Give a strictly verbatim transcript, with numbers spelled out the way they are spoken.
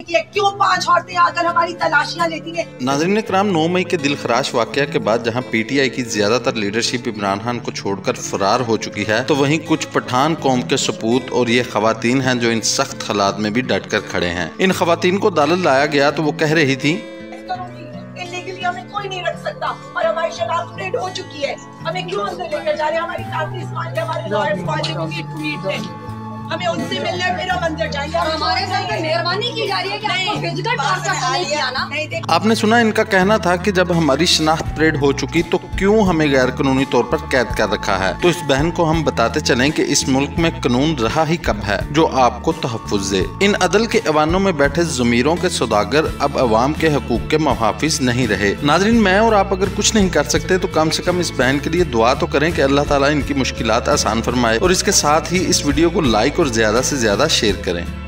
की है? क्यों पांच औरतें आकर हमारी तलाशियां लेती हैं? नाज़रीन इकराम, नौ मई के दिलखराश वाकया के बाद जहां पीटीआई की ज्यादातर लीडरशिप इमरान खान को छोड़कर फरार हो चुकी है, तो वहीं कुछ पठान कौम के सपूत और ये खवातीन हैं जो इन सख्त हालात में भी डट कर खड़े हैं। इन खवातीन को अदालत लाया गया तो वो कह रही थी, हमें कोई नहीं रख सकता और हमारी शनाख्त प्लेट हो चुकी है, हमें क्यों अंदर लेकर जा रहे हैं? हमारी फैमिली हमारे लॉयर्स को हमें उनसे मिलने फिर हम अंदर जाएंगे। हमारे साथ मेहरबानी की जा रही है कि आपको फिजिकल टॉर्चर नहीं किया ना। आपने सुना, इनका कहना था कि जब हमारी शनाख्त परेड हो चुकी तो क्यों हमें गैर कानूनी तौर पर कैद कर रखा है। तो इस बहन को हम बताते चलें कि इस मुल्क में कानून रहा ही कब है जो आपको तहफ़्फ़ुज़ दे। इन अदल के ऐवानों में बैठे ज़मीरों के सौदागर अब अवाम के हकूक के मुहाफ़िज़ नहीं रहे। नाज़रीन, मैं और आप अगर कुछ नहीं कर सकते तो कम से कम इस बहन के लिए दुआ तो करें कि अल्लाह ताला इनकी मुश्किलात आसान फरमाए, और इसके साथ ही इस वीडियो को लाइक और ज्यादा से ज्यादा शेयर करें।